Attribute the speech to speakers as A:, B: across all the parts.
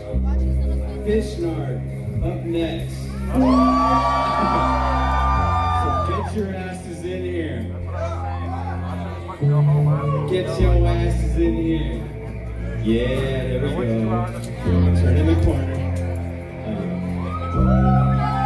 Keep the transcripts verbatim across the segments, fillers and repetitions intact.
A: Fish Narc up next. So get your asses in here. Get your asses in here. Yeah, there we go. Turn in the corner. Uh,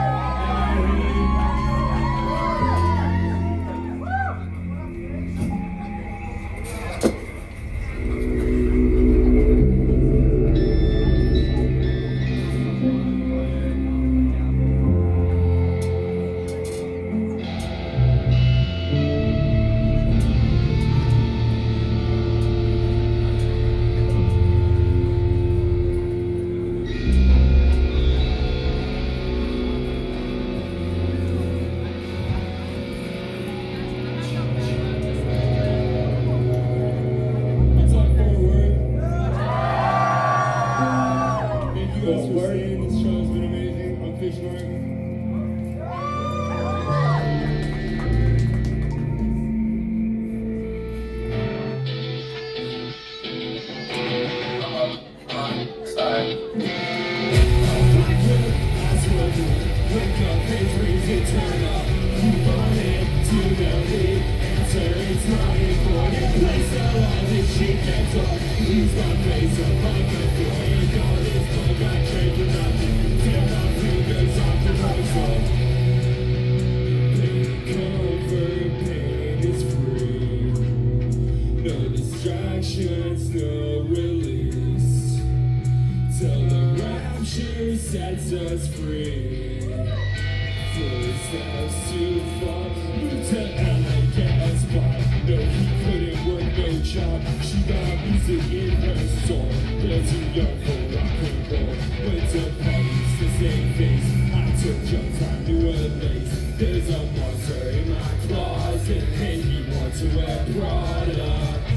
B: sets us free. Footsteps too far, move to L A, get a spot. No, he couldn't work, no job. She got music in her soul. They're too young for rock and roll. Went to parties, the same face. I took your time to a lace. There's a monster in my closet, and he wants to wear Prada.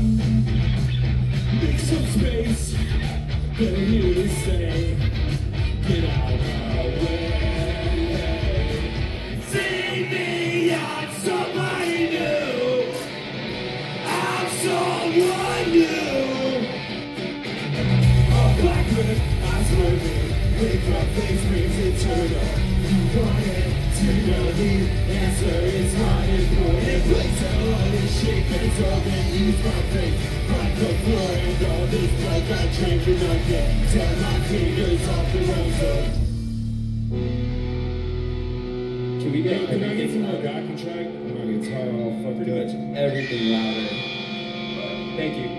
B: Make some space, they're here to stay. Get out of my way. See me, I'm somebody new. I'm someone new. A black man, eyes working. Wake up, face brings eternal. You want it to know the answer is not important. Place all this shit gets up and use my face. Like the floor and all this blood got trained for nothing. Tear my fingers off the roses.
A: Can we get,
B: Yo, can I get some more backing track? My guitar all fucked
A: pretty
B: up.
A: much everything louder? Thank you.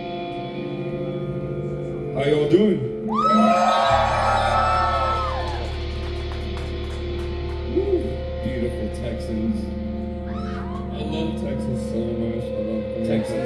B: How y'all doing? Woo. Beautiful Texans. I love Texas so much. I love
A: Texas is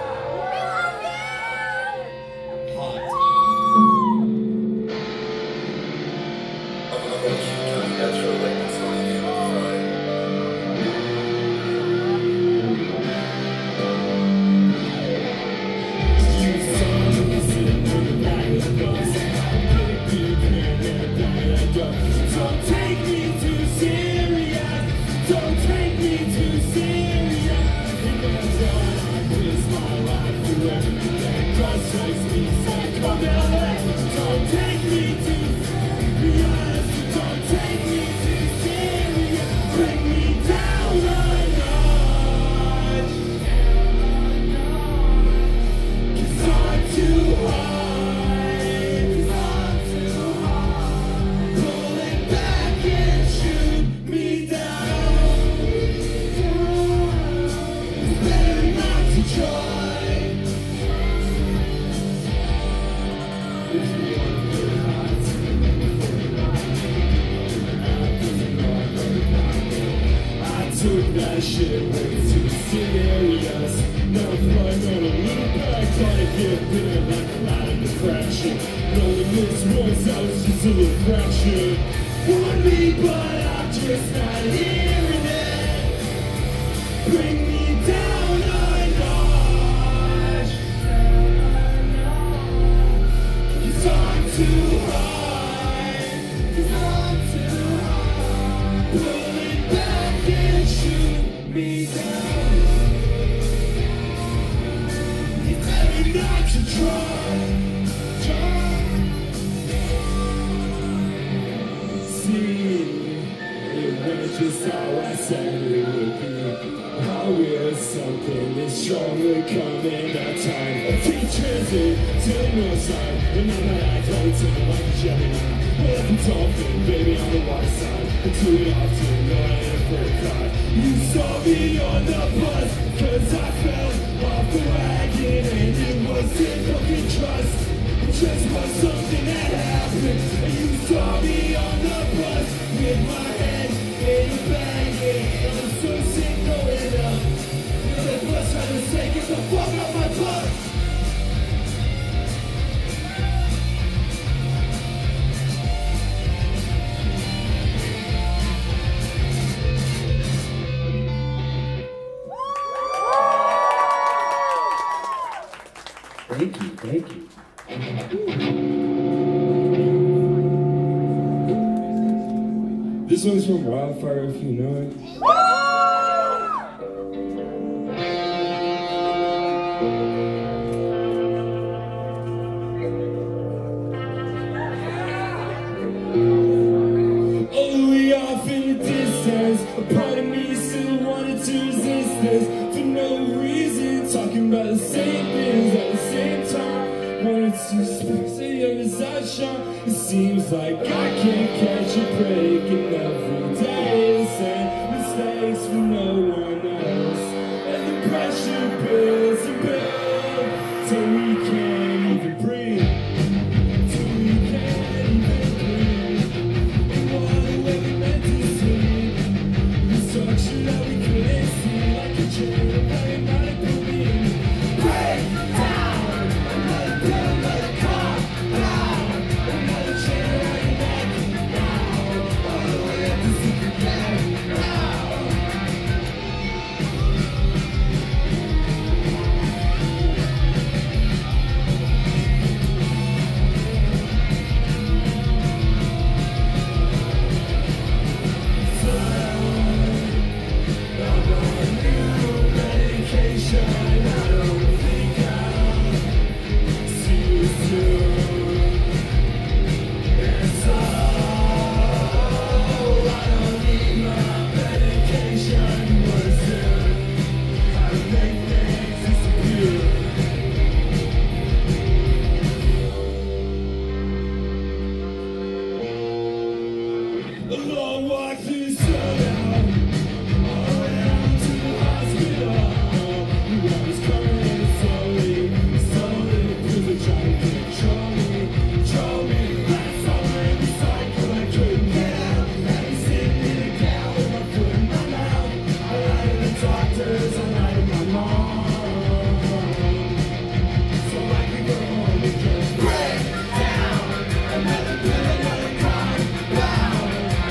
B: that shit way too serious. No fun on a little bag, gotta get bitter like a lot of depression. Knowing this was out, it's just a little fraction. Want me, but I'm just not hearing it. Bring me down a notch. Cause I'm too high. Cause I'm too high. Pull it back and shoot me down. It's better not to try. Try. something that's stronger coming. Our time of transit to the north side. And I'm not act all the time like a Gemini. Well, like a dolphin, baby, on the water side. And too often, no, I ain't for a cry. You saw me on the bus, cause I fell off the wagon. And it wasn't fucking trust, it just was something that happened. And you saw me on the bus with my head in a bag. And I'm so sick going up. The bus trying to say, get the fuck out my butt.
A: Thank you, thank you.
B: This one's from Wildfire, if you know it. Oh, we off in the distance. A part of me still wanted to resist this for no reason. Talking about the same things at the same time. Wanted to speak to the other side shine. It seems like I can't catch a break, and every day is same mistakes for no one else. And the pressure builds and builds till we can't even breathe. Till we can't even breathe. And what were we meant to see? The structure that we couldn't see, like a chain of very might believe. Break down, another pill, another car, down, another chain around your neck, now, all the way up to secret bed, now. A long walk through the sun, all around to the hospital. I was coming in slowly, slowly, because they tried to control me, control me. Last summer in the cycle, I couldn't get out. Had me sitting in a cow with my foot in my mouth. I lied to the doctors, I lied to my mom, so I could go home and just break down. Another pill, another car, down.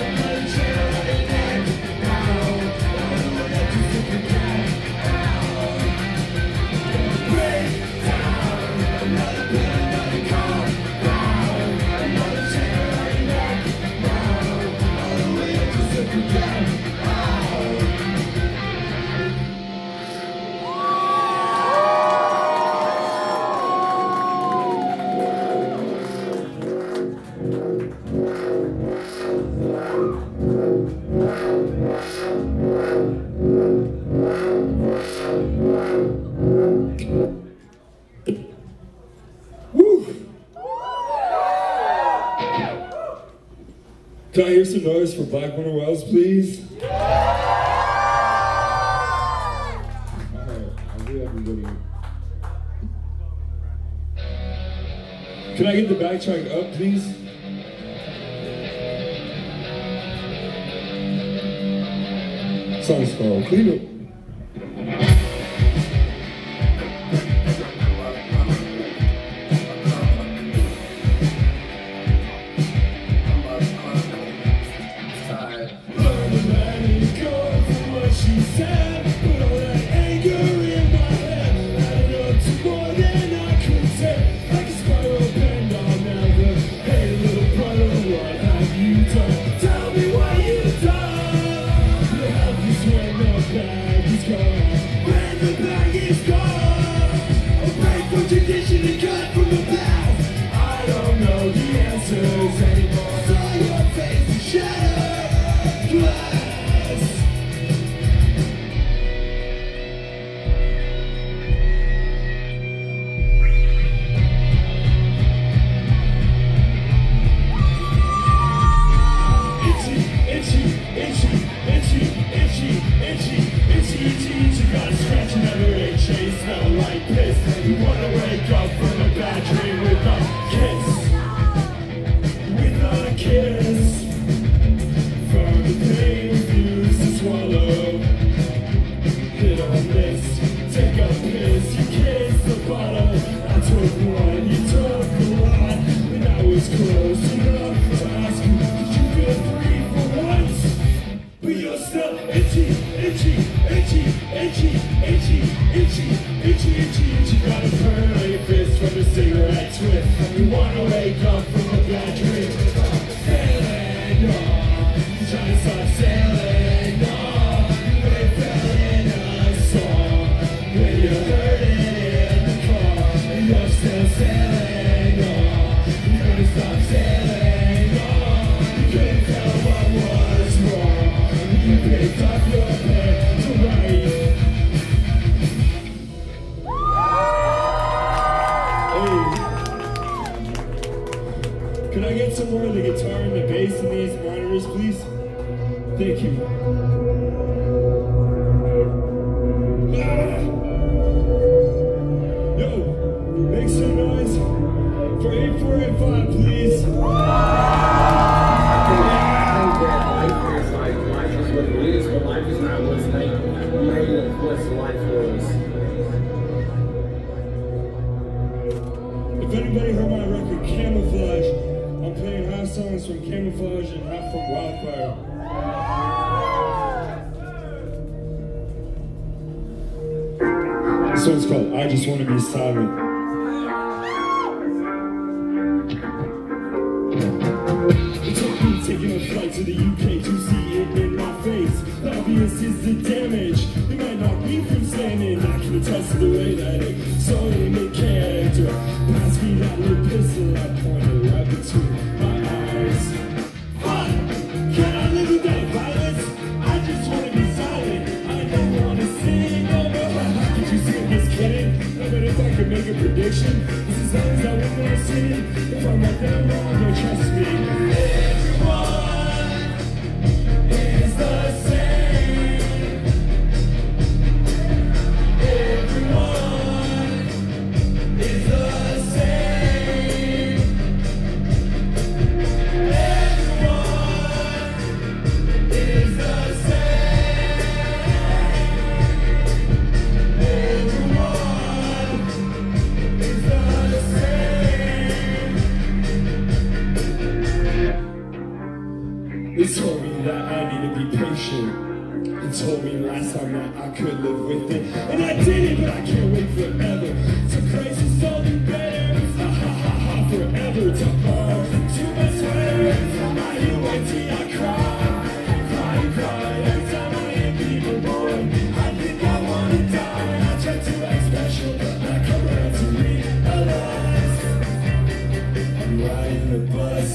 B: Can I hear some noise for blackwinterwells, please? Alright, I'll do everybody. Can I get the backtrack up, please? Song's called Clean Up. She said, put all that anger in my head, added up to more than I could say. Like a spiral bend, I'll never. Hey, little brother, what have you done? Tell me what you've done. Your health is way more bad. Could I get some more of the guitar and the bass in these monitors, please? Thank you. Ah! Yo, make some noise for eight four eight five, please.
C: I think that life is like, life is what it is, but life is not what's made, made of what's life was.
B: If anybody heard my record, Camouflage, I'm playing half songs from Camouflage and half from Wildfire. This one's called I Just Want to Be Silent. It took me taking a flight to the U K to see it in my face. Obvious is the damage. It might knock me from standing. I can attest to the way that it slowly made character. Pass me that little pistol, I pointed right between my eyes. Fun! Can I live without violence? I just want to be silent. I don't want to sing over. How could you see I'm just kidding? No, but if I could make a prediction, this is as long as I won't want to sing. If I'm right there wrong, don't trust me. Everyone is the same. Everyone is the same. Everyone is the same. Everyone is the same. They told me that I need to be patient. They told me last time that I could live with it, and I did it, but I can't wait forever. So crazy, something better. Ha ha ha ha, forever to fall. Too much sweater. Every time I hear white tea, I cry, cry, cry. Every time I hear people born, I think I wanna die. I try to act special, but I come around to realize I'm riding the bus.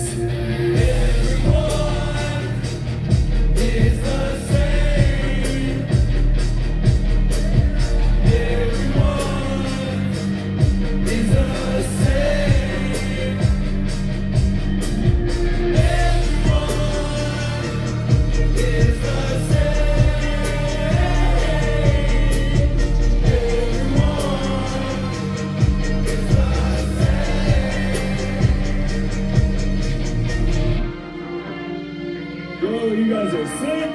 B: Everyone is the same. Everyone is the same. Everyone is the same. Yo, you guys are sick.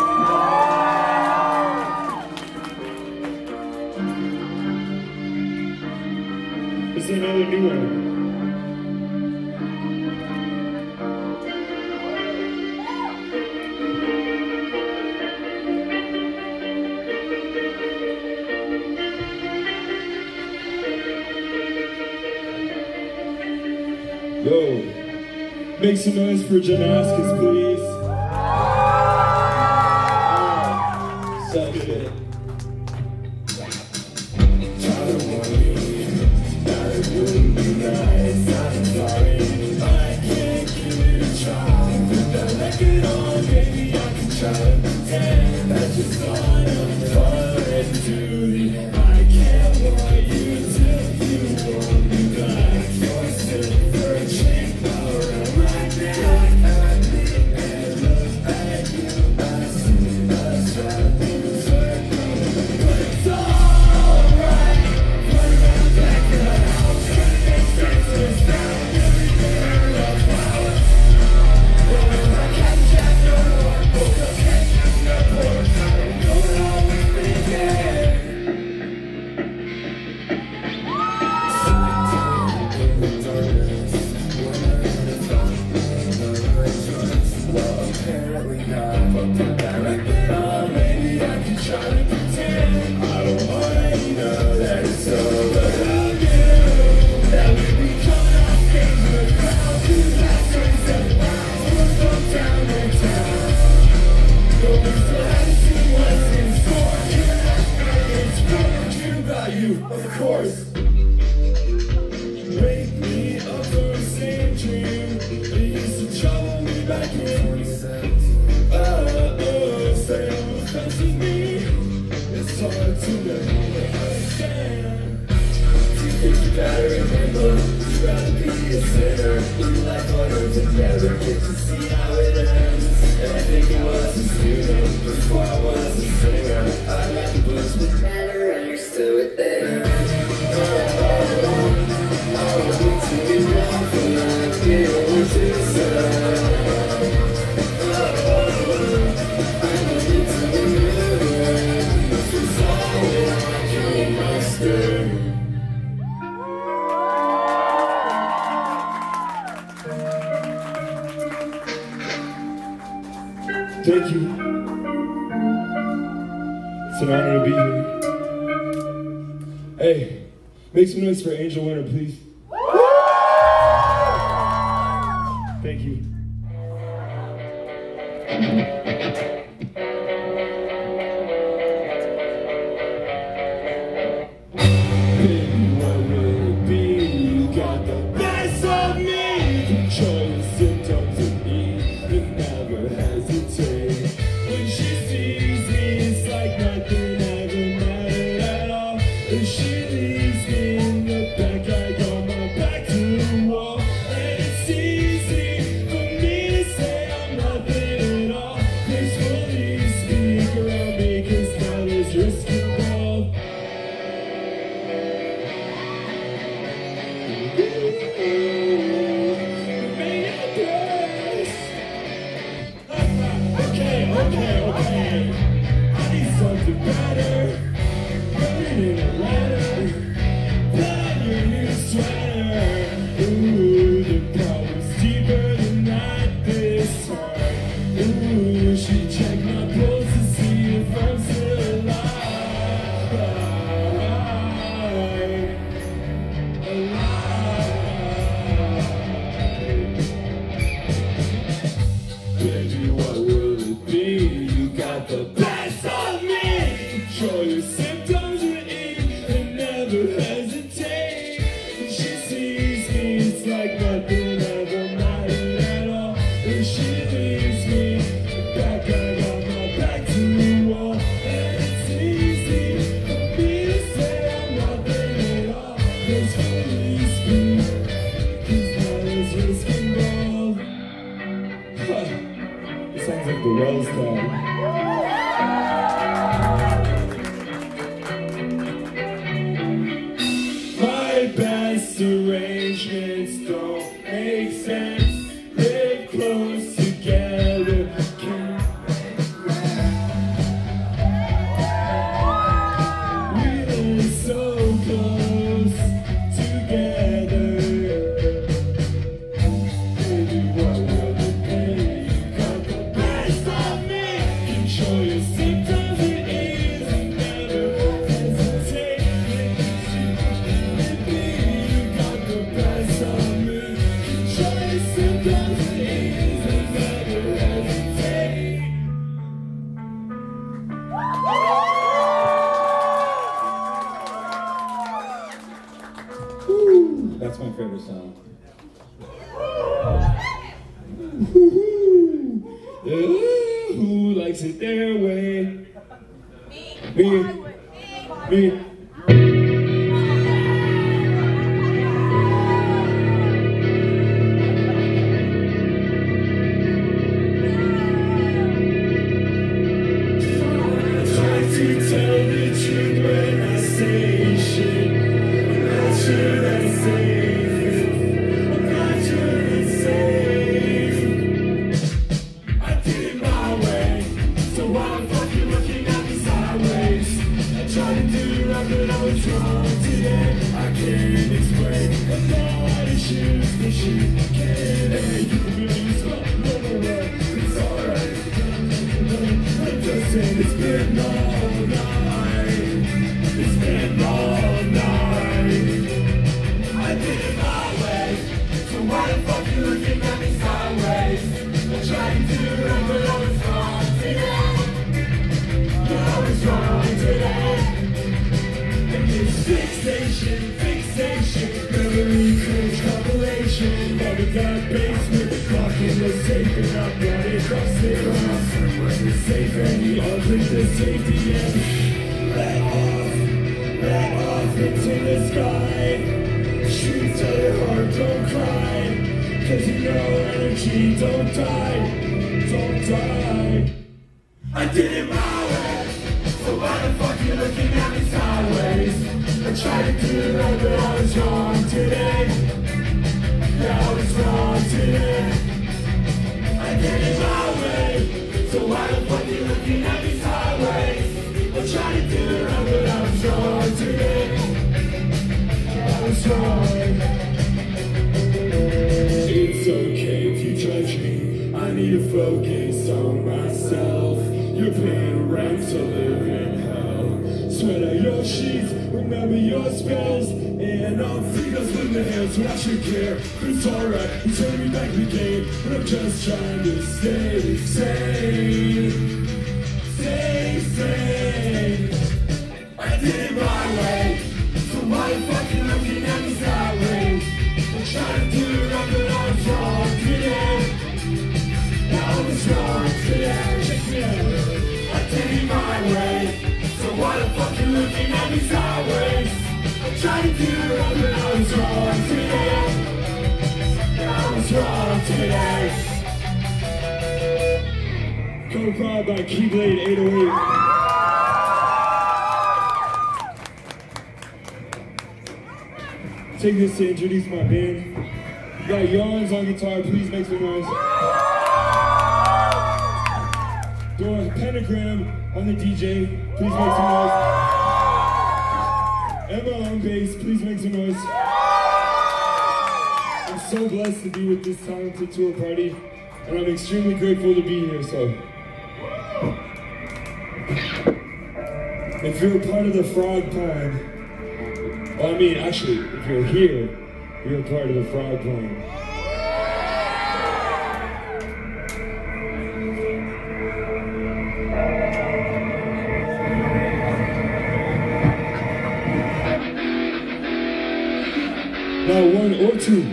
B: This is another new one. Yo, make some noise for Janaskis, please.
A: So good.
B: Of course, wake me up from the same dream. It used to trouble me back in twenty seventeen. Oh, oh, say I'm offending me. It's hard to understand. Do you think you gotta remember? You'd rather be a sinner. You like water. words and never get to see how it ends. And I think it was a student before I was a singer. I read the books but never understood what they meant. Oh, I would need to be wrong for not being able to say.
D: Thank you. It's an honor to be here. Hey, make some noise for Angel Winter, please. Thank you.
B: Baby, what will it be? You got the best of me. Control your symptoms of me, but never hesitate. When she sees me, it's like nothing ever mattered at all. If she leaves me in the back, I got my back to the wall. And it's easy for me to say I'm nothing at all. Gracefully speak around me, cause now there's risk involved. Okay, okay, okay. I need something better. Burning in a letter. Put on your new sweater. Ooh, the problem's deeper than that this time. Ooh, she checked my pulse to see if I'm still alive. Alive. Baby, what will it be? You got the best of me. Control your symptoms with ease and never hesitate. When she sees me, it's like nothing ever mattered at all. When she leaves me, back I got my back to the wall. And it's easy for me to say I'm nothing at all. Gracefully speak, cause now there's risk involved. Huh. It sounds like the Wells dog. My best arrangements don't make sense. Live close together, can't we live so close together. Baby, what will it be? You got the best of me. Control your symptoms with ease and never hesitate. Baby, you got the best of me. Control your symptoms with ease and never hesitate.
A: Woo, that's my favorite song.
D: Ooh, who likes it their way? Me. Me.
B: Try to tell the truth when I say shit. I'm not sure that's safe. I'm not sure it's safe. I did it my way, so why the fuck you looking at me sideways? I tried to do right, but I was wrong today. I can't explain. I'm not issues, the shit can't. Hey, you can really stop, no, no, no, it's alright. I'm just saying it's been all night. It's been all night. I did it my way, so why the fuck you looking at me sideways? I tried to do right, but I was wrong today. Yeah, I was wrong today. And this fixation, fixation, memory cringe compilation. All of that basement, locked in the safe, and I brought it across the house. Wasn't safe, and he opened the safety and let off, let off into the sky. Shoot till your heart don't cry. Cause you know energy don't die, don't die. I did it my way, so why the fuck you looking at me sideways? I tried to do it right, but I was wrong today. Yeah, I was wrong today. I did it my way, so why the fuck you looking at me sideways? I tried to do it right, but I was wrong today. I was wrong. It's okay if you judge me, I need to focus on myself. You're paying rent to live in hell. Sweat out your sheets, remember your spells. And I'm free, those with the hands, but I should care. But it's alright, you turn me back to the game. But I'm just trying to stay sane. Stay sane. I did it my way, so why the fuck you looking at me sideways? I'm trying to do it right, but I was wrong today. I was wrong today. Check me out. I did it my way, so why the fuck you looking at me sideways? I'm trying to do it right, but I was wrong today. I was wrong today.
D: Co-prod by Keyblade eight oh eight. Take this to introduce my band. We got Yarns on guitar, please make some noise. Doing Pentagram on the D J, please make some noise. Emma on bass, please make some noise. I'm so blessed to be with this talented tour party, and I'm extremely grateful to be here, so. If you're a part of the Frog Pond, well, I mean, actually, if you're here, you're a part of the Frog Pond. Now one or two.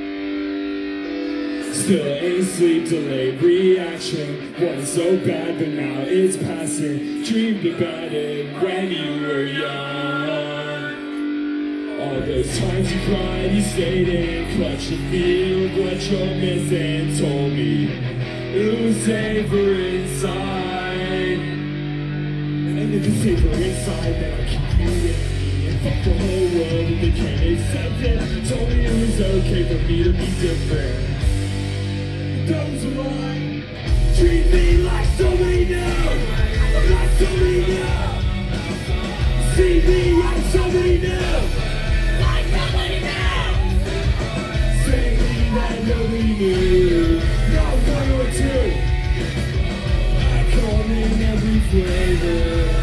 D: Still ain't sleep, delayed reaction. Was so bad, but now it's passing. Dreamed about it when you were young. All those times you cried, you stayed in, clutch and feel what you're missing. Told me it was safer inside. And if it's safer inside, then I'll keep you with me. Fuck the whole world if they can't accept it. Told me it was okay for me to be different. That was a lie. Treat me like somebody new. Like somebody new. See me like somebody new. Like somebody new. Say me that nobody knew. Not one or two. I come in every flavor.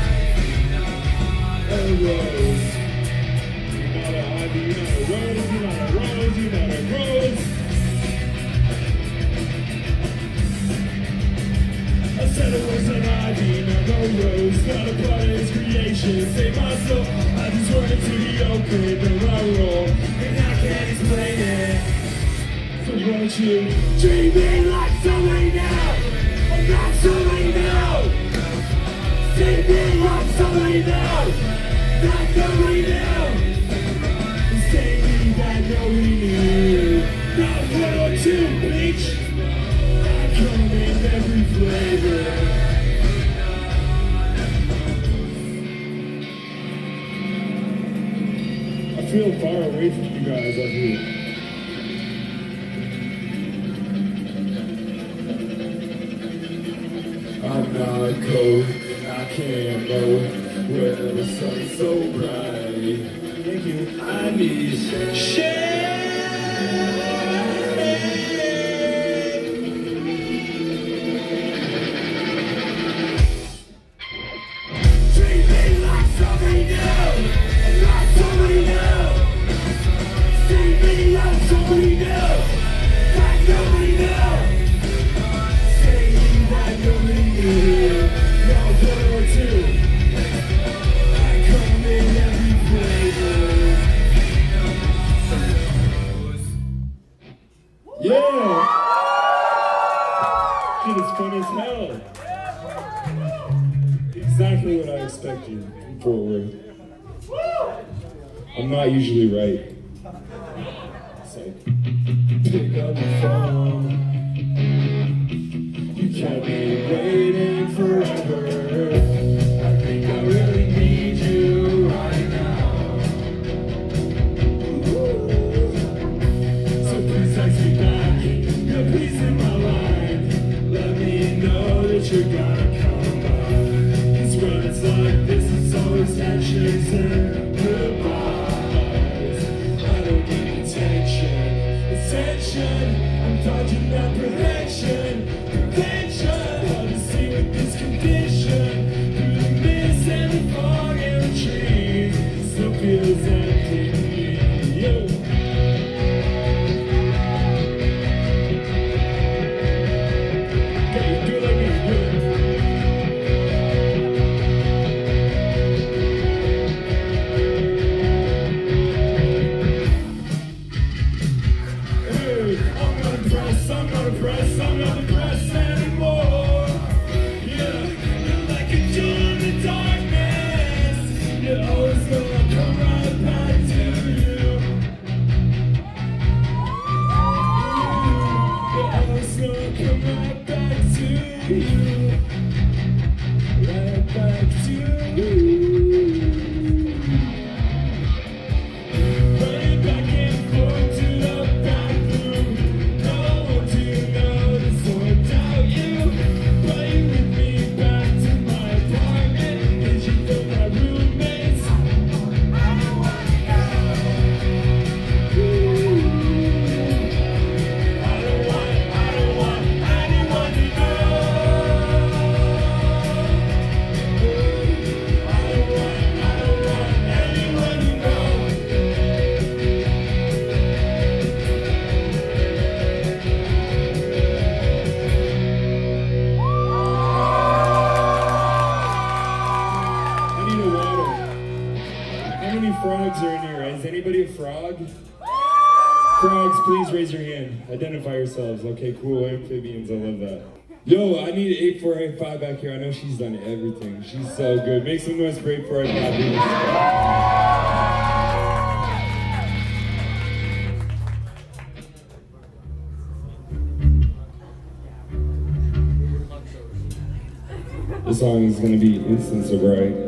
D: A rose. You're not a ivy, you're not a rose, you're not a rose, you're not a rose. I said it was an ivy, not a rose, not a part of his creation. Save my soul, I just wanted to be open, the right role, and I can't explain it. So won't you treat me like somebody now? I'm not somebody now. Treat me like somebody now. Like nobody knew. Say me that nobody knew. Not one or two, bitch. I come in every flavor. I feel far away from you guys up here. I'm not cold, I can't go where the sun's so bright. Thank you. I need shade. Treat me like somebody new. Like somebody new. See me like somebody new. Like nobody new. Say me like nobody knew. Not one or two. Yeah! Shit is fun as hell. Exactly what I expected from Fort Worth. I'm not usually right. It's like pick up the phone. You kept me waiting forever. I think I really need you right now. So please text me back, you're please in my line. Let me know that you're gonna come by. Cause when it's like this, it's always handshakes and goodbyes. I don't need attention, attention. I'm dodging apprehension, prevention. Hard to see with this condition. Through the mist and the fog and the trees, it still feels empty to me. Yo. Okay, do it like me, do it. I'm not impressed, I'm not impressed, I'm not impressed anymore. Yeah, you're like a jewel in the darkness. You're always gonna come right back to you. You're always gonna come right back to you. Right back to you. Running back and forth to the bathroom. No one to notice or doubt you. But you with me back to my apartment. Did you feel my roommates? I don't want, I don't want to know. I don't want, I don't want anyone to know. I don't want, I don't want anyone to know. I need a water. How many frogs are in here? Is anybody a frog? Frogs, please raise your hand. Identify yourselves. Okay, cool. Amphibians, I love that. Yo, I need eight four eight five back here. I know she's done everything. She's so good. Make some noise for eight four eight five. This song is gonna be instant sobriety.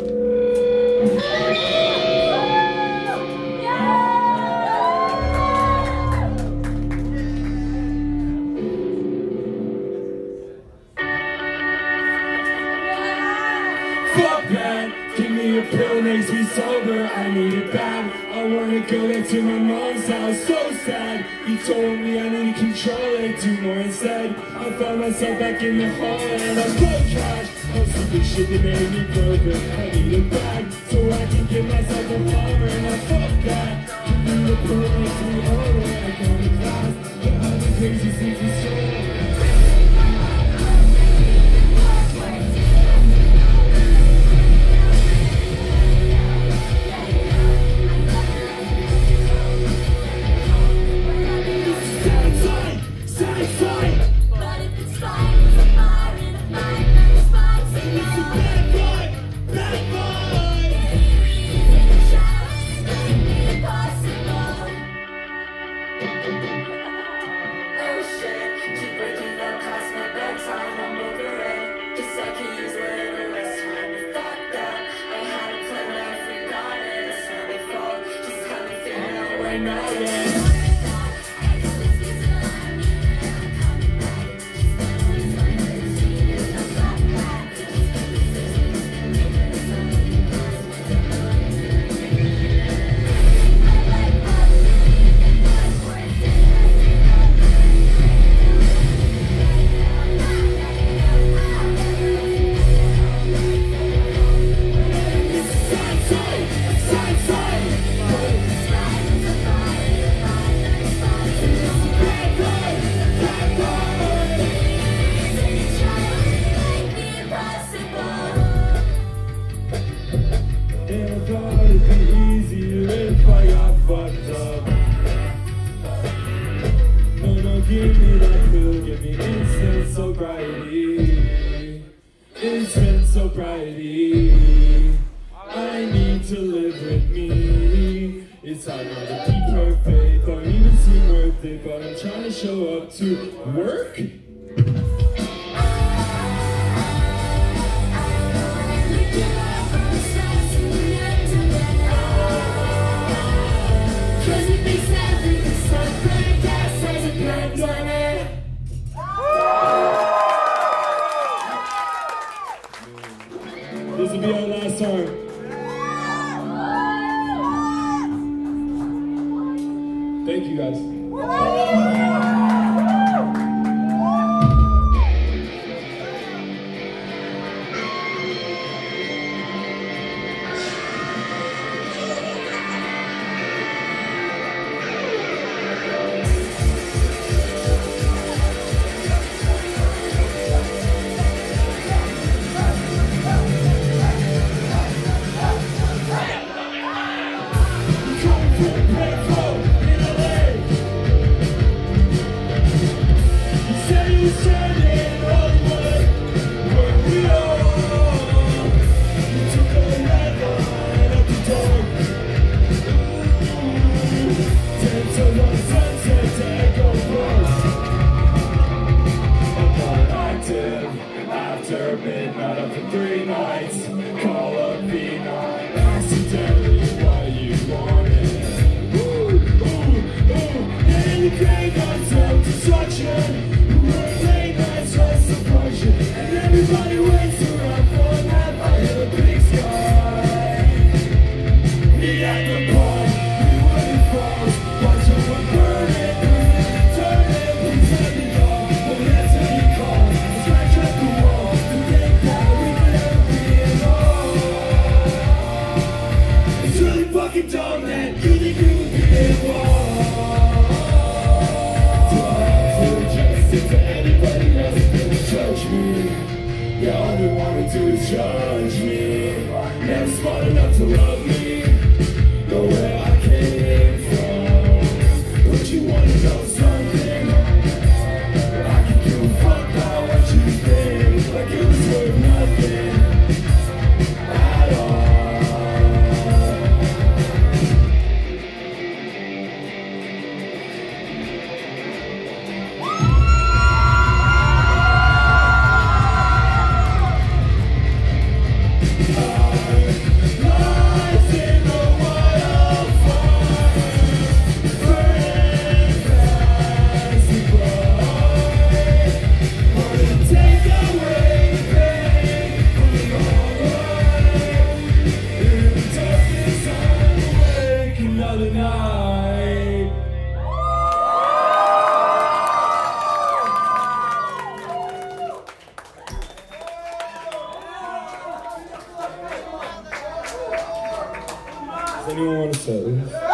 D: Fuck that, give me a pill, makes me sober, I need it bad. I wanna go back to my mom's house, so sad. You told me I need to control it, do more instead. I found myself back in the hall and I broke trash. I'm stupid shit that made me broken, I need a bag, so I can give myself a bomber. And I fuck that, give me a pill, makes me over, I go to class, but all the crazy things is so. Give me that pill, give me instant sobriety. Instant sobriety. I need to live with me. It's hard not to be perfect, don't even seem worth it, but I'm trying. trying to show up to work. This will be our last song. Thank you guys. After midnight, up for three nights, call up V nine, accidentally what you wanted. Ooh, ooh, ooh, and you crank on self-destruction. We're late nights, rest of function, and everybody waits around for that light of the big sky. We at the park, we wouldn't froze, watch everyone burn it, turn it, please let me go. We'll answer your call, scratch up the wall. It's really fucking dumb that you think you would be involved. To do justice to anybody else that judge me. Yeah, all they wanna do is judge me. Never smart enough to love me the way I came from. But you wanna know something? I can give a fuck about what you think. Like it was worth nothing at all. Does anyone want to say this?